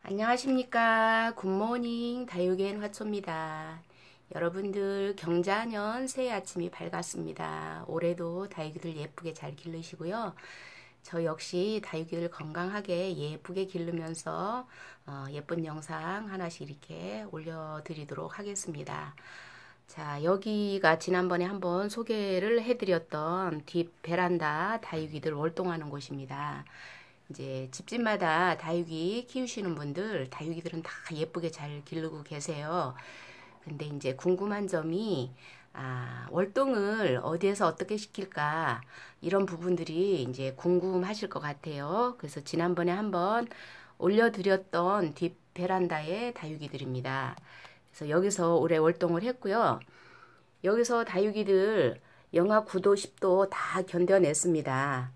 안녕하십니까. 굿모닝 다육이앤 화초입니다. 여러분들 경자년 새해 아침이 밝았습니다. 올해도 다육이들 예쁘게 잘 기르시고요. 저 역시 다육이들 건강하게 예쁘게 기르면서 예쁜 영상 하나씩 이렇게 올려드리도록 하겠습니다. 자, 여기가 지난번에 한번 소개를 해드렸던 뒷 베란다 다육이들 월동하는 곳입니다. 이제 집집마다 다육이 키우시는 분들, 다육이들은 다 예쁘게 잘 기르고 계세요. 근데 이제 궁금한 점이, 월동을 어디에서 어떻게 시킬까? 이런 부분들이 이제 궁금하실 것 같아요. 그래서 지난번에 한번 올려드렸던 뒷 베란다의 다육이들입니다. 그래서 여기서 올해 월동을 했고요. 여기서 다육이들 영하 9도, 10도 다 견뎌냈습니다.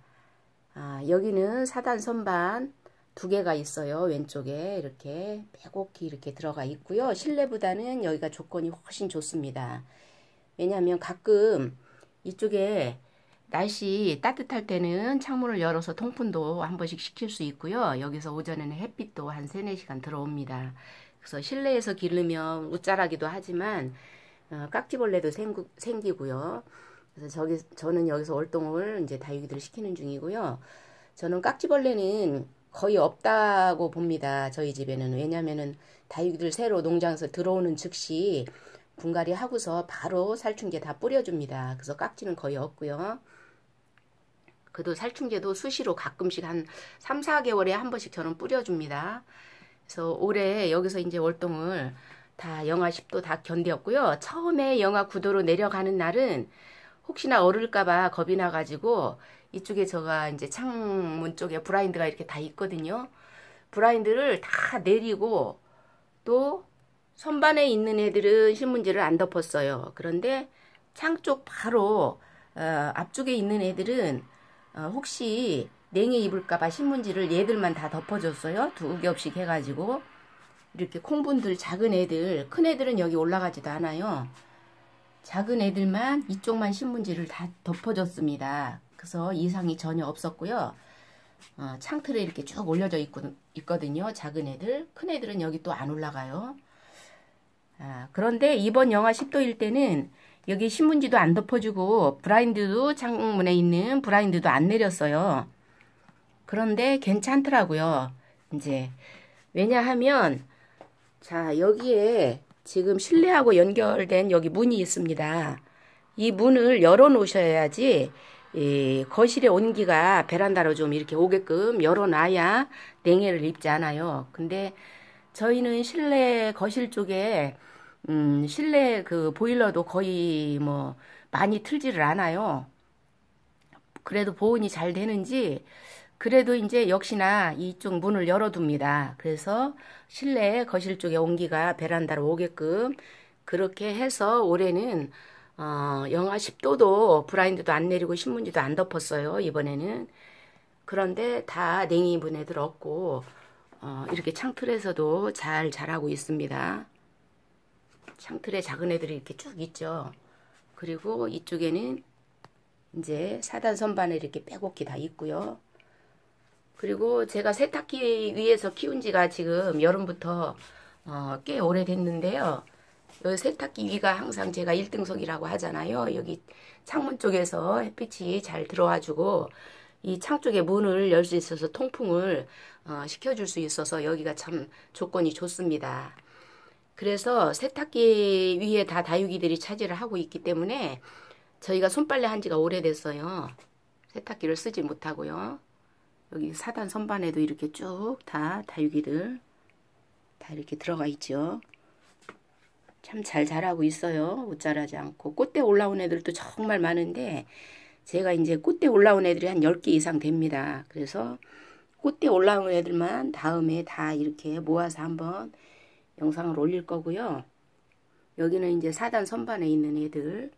여기는 사단 선반 두 개가 있어요. 왼쪽에 이렇게 빼곡히 이렇게 들어가 있고요. 실내보다는 여기가 조건이 훨씬 좋습니다. 왜냐하면 가끔 이쪽에 날씨 따뜻할 때는 창문을 열어서 통풍도 한 번씩 시킬 수 있고요. 여기서 오전에는 햇빛도 한 3, 4시간 들어옵니다. 그래서 실내에서 기르면 웃자라기도 하지만 깍지벌레도 생기고요. 그래서 저는 여기서 월동을 이제 다육이들 시키는 중이고요. 저는 깍지벌레는 거의 없다고 봅니다. 저희 집에는. 왜냐면은 다육이들 새로 농장에서 들어오는 즉시 분갈이 하고서 바로 살충제 다 뿌려줍니다. 그래서 깍지는 거의 없고요. 그래도 살충제도 수시로 가끔씩 한 3, 4개월에 한 번씩 저는 뿌려줍니다. 그래서 올해 여기서 이제 월동을 다 영하 10도 다 견뎠고요. 처음에 영하 9도로 내려가는 날은 혹시나 얼을까봐 겁이 나가지고 이쪽에 제가 이제 창문 쪽에 블라인드가 이렇게 다 있거든요. 블라인드를 다 내리고 또 선반에 있는 애들은 신문지를 안 덮었어요. 그런데 창 쪽 바로 앞쪽에 있는 애들은 혹시 냉해 입을까봐 신문지를 얘들만 다 덮어줬어요. 두 겹씩 해가지고 이렇게 콩분들 작은 애들, 큰 애들은 여기 올라가지도 않아요. 작은 애들만 이쪽만 신문지를 다 덮어줬습니다. 그래서 이상이 전혀 없었고요. 창틀에 이렇게 쭉 올려져 있거든요. 작은 애들. 큰 애들은 여기 또 안 올라가요. 그런데 이번 영하 10도일 때는 여기 신문지도 안 덮어주고 블라인드도 창문에 있는 블라인드도 안 내렸어요. 그런데 괜찮더라고요. 이제 왜냐하면 자 여기에 지금 실내하고 연결된 여기 문이 있습니다. 이 문을 열어 놓으셔야지 이 거실의 온기가 베란다로 좀 이렇게 오게끔 열어 놔야 냉해를 입지 않아요. 근데 저희는 실내 거실 쪽에 실내 그 보일러도 거의 뭐 많이 틀지를 않아요. 그래도 보온이 잘 되는지 그래도 이제 역시나 이쪽 문을 열어둡니다. 그래서 실내 거실 쪽에 온기가 베란다로 오게끔 그렇게 해서 올해는 영하 10도도 블라인드도 안 내리고 신문지도 안 덮었어요. 이번에는. 그런데 다 냉이 입은 애들 없고 이렇게 창틀에서도 잘 자라고 있습니다. 창틀에 작은 애들이 이렇게 쭉 있죠. 그리고 이쪽에는 이제 사단 선반에 이렇게 빼곡히 다 있고요. 그리고 제가 세탁기 위에서 키운 지가 지금 여름부터 꽤 오래됐는데요. 이 세탁기 위가 항상 제가 1등석이라고 하잖아요. 여기 창문 쪽에서 햇빛이 잘 들어와주고 이 창 쪽에 문을 열 수 있어서 통풍을 시켜줄 수 있어서 여기가 참 조건이 좋습니다. 그래서 세탁기 위에 다 다육이들이 차지를 하고 있기 때문에 저희가 손빨래 한 지가 오래됐어요. 세탁기를 쓰지 못하고요. 여기 사단 선반에도 이렇게 쭉 다 다육이들 다 이렇게 들어가 있죠. 참 잘 자라고 있어요. 웃자라지 않고. 꽃대 올라온 애들도 정말 많은데 제가 이제 꽃대 올라온 애들이 한 10개 이상 됩니다. 그래서 꽃대 올라온 애들만 다음에 다 이렇게 모아서 한번 영상을 올릴 거고요. 여기는 이제 사단 선반에 있는 애들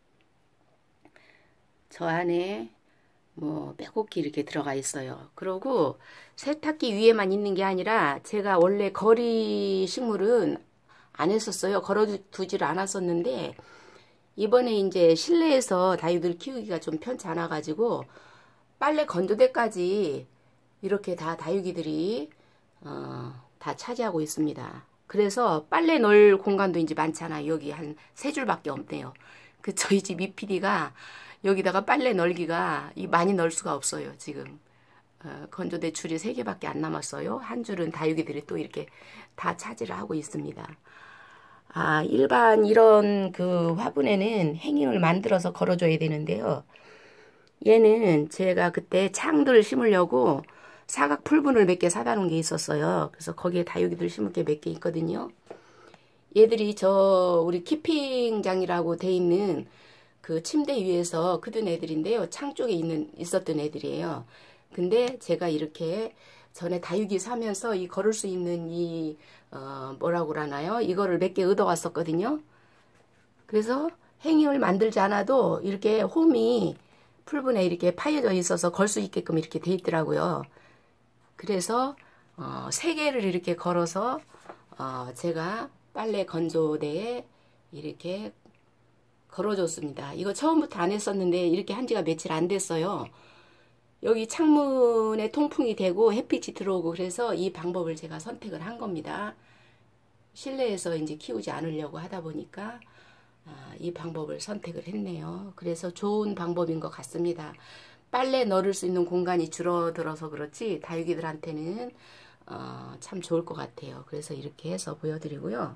저 안에 뭐 빼곡히 이렇게 들어가 있어요. 그리고 세탁기 위에만 있는 게 아니라 제가 원래 거리 식물은 안 했었어요. 걸어두지를 않았었는데 이번에 이제 실내에서 다육이들 키우기가 좀 편치 않아 가지고 빨래 건조대까지 이렇게 다 다육이들이 다 차지하고 있습니다. 그래서 빨래 넣을 공간도 이제 많잖아요. 여기 한 3줄밖에 없네요. 그 저희 집 이PD가 여기다가 빨래 널기가 많이 넣을 수가 없어요. 지금 건조대 줄이 3개밖에 안 남았어요. 한 줄은 다육이들이 또 이렇게 다 차지를 하고 있습니다. 일반 이런 그 화분에는 행잉을 만들어서 걸어줘야 되는데요. 얘는 제가 그때 창들 심으려고 사각 풀분을 몇 개 사다 놓은 게 있었어요. 그래서 거기에 다육이들 심을 게 몇 개 있거든요. 얘들이 우리 키핑장이라고 돼 있는 그 침대 위에서 크던 애들인데요. 창 쪽에 있었던 애들이에요. 근데 제가 이렇게 전에 다육이 사면서 이 걸을 수 있는 뭐라고 그러나요? 이거를 몇 개 얻어 왔었거든요. 그래서 행잉을 만들지 않아도 이렇게 홈이 풀분에 이렇게 파여져 있어서 걸 수 있게끔 이렇게 돼 있더라고요. 그래서 3개를 이렇게 걸어서 제가 빨래 건조대에 이렇게 걸어줬습니다. 이거 처음부터 안 했었는데 이렇게 한 지가 며칠 안 됐어요. 여기 창문에 통풍이 되고 햇빛이 들어오고 그래서 이 방법을 제가 선택을 한 겁니다. 실내에서 이제 키우지 않으려고 하다 보니까 이 방법을 선택을 했네요. 그래서 좋은 방법인 것 같습니다. 빨래 넣을 수 있는 공간이 줄어들어서 그렇지 다육이들한테는 참 좋을 것 같아요. 그래서 이렇게 해서 보여드리고요.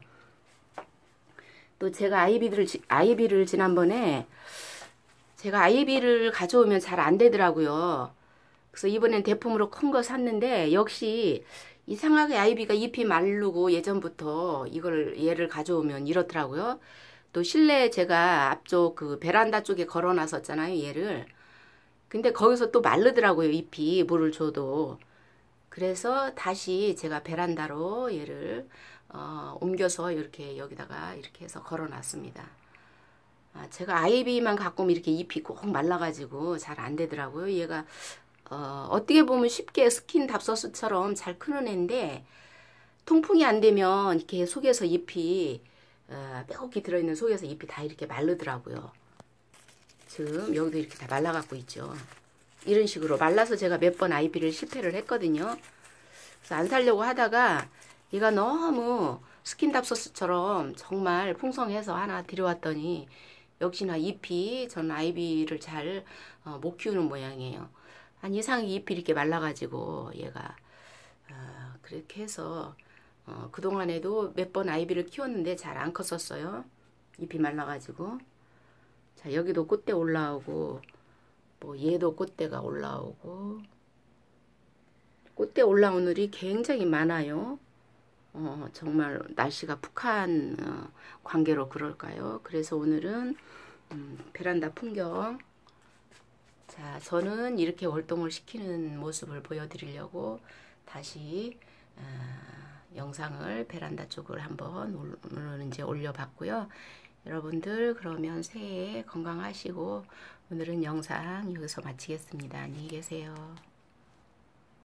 또 제가 아이비를 지난번에 제가 아이비를 가져오면 잘 안 되더라고요. 그래서 이번엔 대품으로 큰 거 샀는데 역시 이상하게 아이비가 잎이 마르고 예전부터 얘를 가져오면 이렇더라고요. 또 실내에 제가 앞쪽 그 베란다 쪽에 걸어 놨었잖아요, 얘를. 근데 거기서 또 마르더라고요, 잎이 물을 줘도. 그래서 다시 제가 베란다로 얘를 옮겨서 이렇게 여기다가 이렇게 해서 걸어 놨습니다. 제가 아이비만 갖고 오면 이렇게 잎이 꼭 말라가지고 잘 안 되더라고요. 얘가 어떻게 보면 쉽게 스킨 답서스처럼 잘 크는 애인데 통풍이 안 되면 이렇게 속에서 잎이 빼곡히 들어있는 속에서 잎이 다 이렇게 마르더라고요. 지금 여기도 이렇게 다 말라갖고 있죠. 이런 식으로 말라서 제가 몇 번 아이비를 실패를 했거든요. 그래서 안 살려고 하다가 얘가 너무 스킨답소스처럼 정말 풍성해서 하나 들여왔더니 역시나 잎이 전 아이비를 잘 못 키우는 모양이에요. 한 이상하게 잎이 이렇게 말라가지고 얘가 그렇게 해서 그동안에도 몇 번 아이비를 키웠는데 잘 안 컸었어요. 잎이 말라가지고. 자, 여기도 꽃대 올라오고 뭐 얘도 꽃대가 올라오고 꽃대 올라온 일이 굉장히 많아요. 정말 날씨가 푹한 관계로 그럴까요? 그래서 오늘은 베란다 풍경. 자, 저는 이렇게 월동을 시키는 모습을 보여드리려고 다시 영상을 베란다 쪽을 한번 오늘은 이제 올려봤고요. 여러분들 그러면 새해 건강하시고 오늘은 영상 여기서 마치겠습니다. 안녕히 계세요.